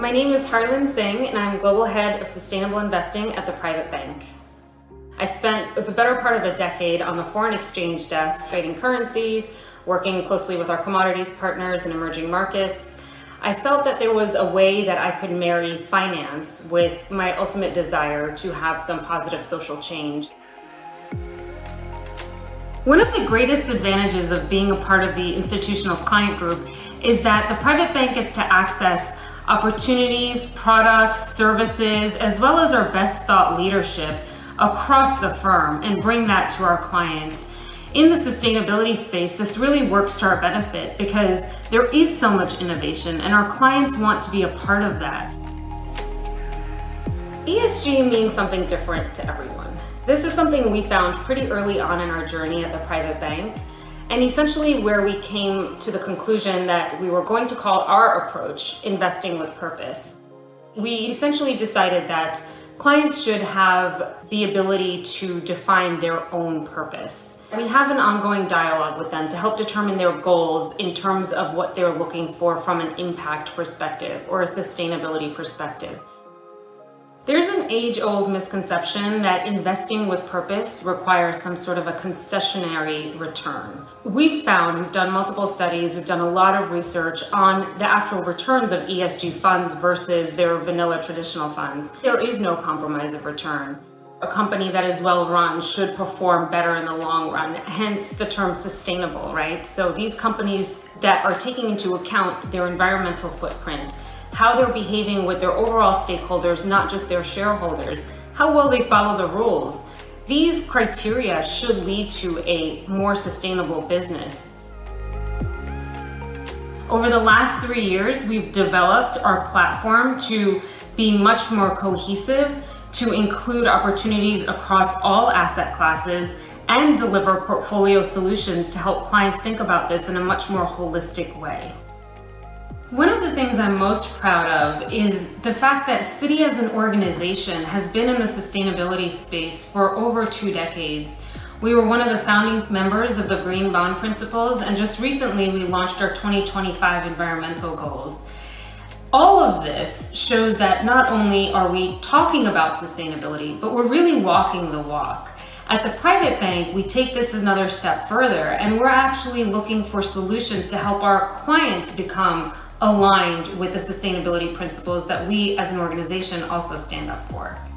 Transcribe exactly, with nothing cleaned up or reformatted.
My name is Harlin Singh, and I'm Global Head of Sustainable Investing at the Private Bank. I spent the better part of a decade on the foreign exchange desk, trading currencies, working closely with our commodities partners in emerging markets. I felt that there was a way that I could marry finance with my ultimate desire to have some positive social change. One of the greatest advantages of being a part of the institutional client group is that the private bank gets to access opportunities, products, services, as well as our best thought leadership across the firm and bring that to our clients. In the sustainability space, this really works to our benefit because there is so much innovation and our clients want to be a part of that. E S G means something different to everyone. This is something we found pretty early on in our journey at the private bank, and essentially where we came to the conclusion that we were going to call our approach investing with purpose. We essentially decided that clients should have the ability to define their own purpose. We have an ongoing dialogue with them to help determine their goals in terms of what they're looking for from an impact perspective or a sustainability perspective. There's an age-old misconception that investing with purpose requires some sort of a concessionary return. We've found, we've done multiple studies, we've done a lot of research on the actual returns of E S G funds versus their vanilla traditional funds. There is no compromise of return. A company that is well run should perform better in the long run, hence the term sustainable, right? So these companies that are taking into account their environmental footprint, how they're behaving with their overall stakeholders, not just their shareholders, how well they follow the rules. These criteria should lead to a more sustainable business. Over the last three years, we've developed our platform to be much more cohesive, to include opportunities across all asset classes, and deliver portfolio solutions to help clients think about this in a much more holistic way. One of the things I'm most proud of is the fact that Citi as an organization has been in the sustainability space for over two decades. We were one of the founding members of the Green Bond Principles, and just recently we launched our twenty twenty-five environmental goals. All of this shows that not only are we talking about sustainability, but we're really walking the walk. At the private bank, we take this another step further, and we're actually looking for solutions to help our clients become aligned with the sustainability principles that we as an organization also stand up for.